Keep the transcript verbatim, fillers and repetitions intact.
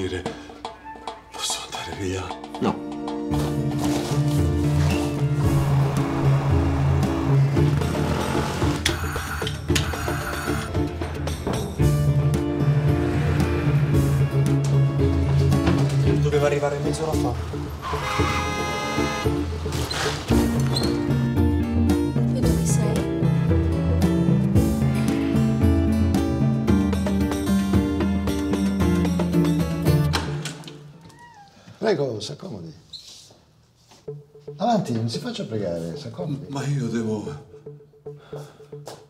morire. Posso andare via? No. Doveva arrivare mezz'ora fa. E tu chi sei? Prego, s'accomodi. Avanti, non si faccia pregare, s'accomodi. Ma io devo...